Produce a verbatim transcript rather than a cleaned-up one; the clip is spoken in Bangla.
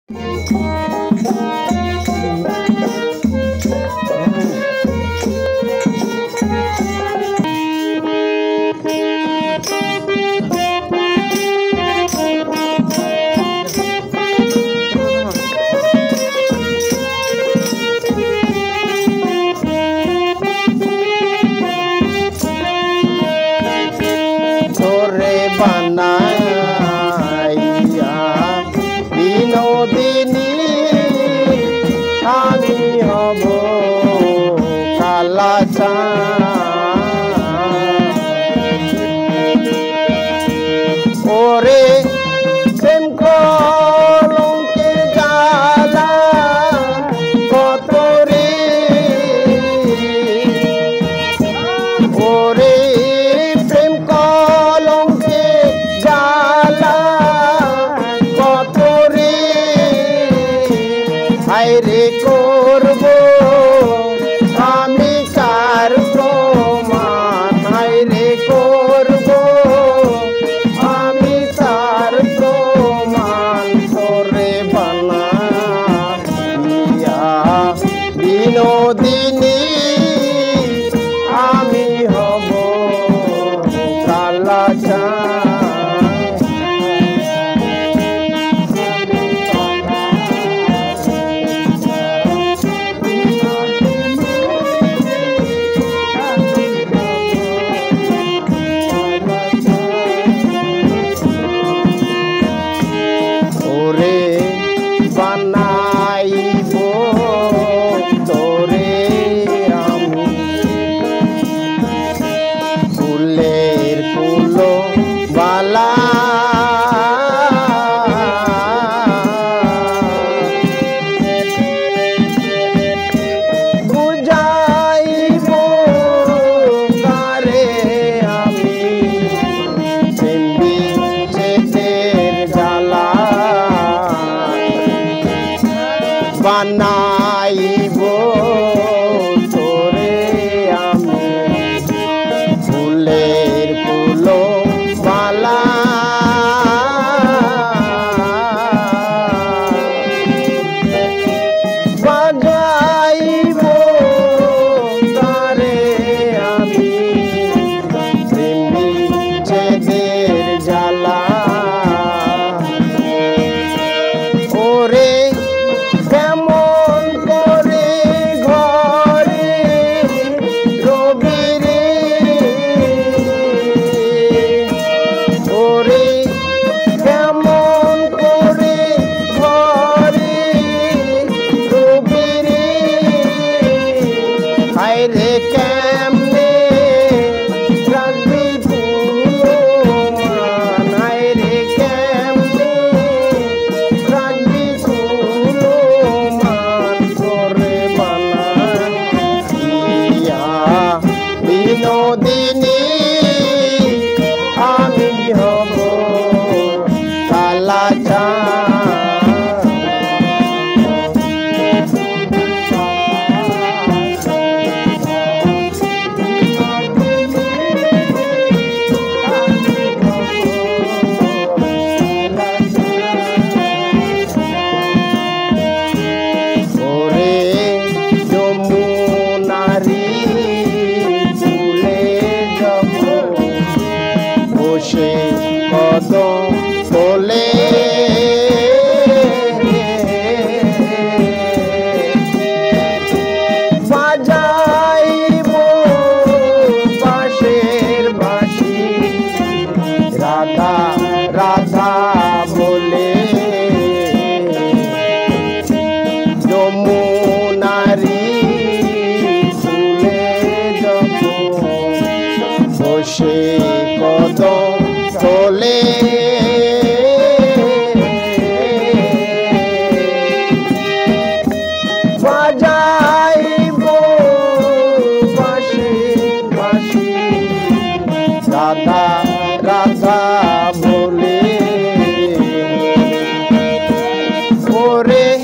বানাইয়া বিনোদিনী আমি হব কালাচান। ওরে প্রেম কলঙ্কের জ্বালা কত রে, ওরে প্রেম কলঙ্কের জ্বালা কত রে, হায়রে করব আমি কার প্রমাণ, হায়রে করব আমি তার প্রমাণ। তোরে বানাইয়া বিনোদিনী আমি হব কালাচান। ওরে বানাইব তোরে আমি ফুলের ফুলো বালা, বুঝাইব কারে আমি প্রেম বিচ্ছেদের জ্বালা, বানাইব তোরে আমি ফুলের ফুলো মালা, বাজাইব তারে আমি প্রেম বিচ্ছেদের জ্বালা। ওরে কেমন করে ঘরে রবি রে, ওরে কেমন করে ঘরে রবি রে, হায়রে কেমনে রাখবি তুলো মান, হায়রে কেমনে রাখবি তুলো মান। তোরে বানাইয়া বিনোদিনী আমি হব কালাচান। ওরে যমুনারি চুলে যাব বসে কদম তোলে, বাজাইব পাশের বাঁশি রাধা রাধা বলে, যমুনারি চুলে যাব বসে কদম তোলে, বাজাইব বাঁশি বাঁশি রাধা রাধা বলে। ওরে